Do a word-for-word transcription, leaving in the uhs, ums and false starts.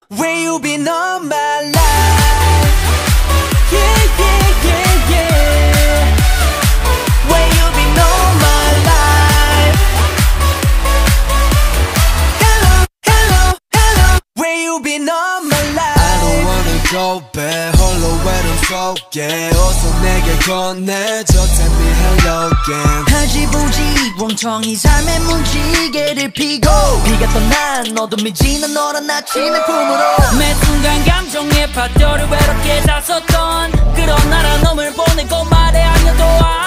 Where you been all my life? Yeah, yeah, yeah, yeah. Where you been all my life? Hello, hello, hello. Where you been all my life? I don't wanna go back. 홀로 외로움 속에 어서 내게 건네줘. Tell me hello again. 하지부지 멍청이 삶의 무지개를 피고 비가 떠난 어둠이 지는 너란 아침의 품으로 매 순간 감정의 파도를 외롭게 다섰던 그런 나라 놈을 보내고 말해 아니어도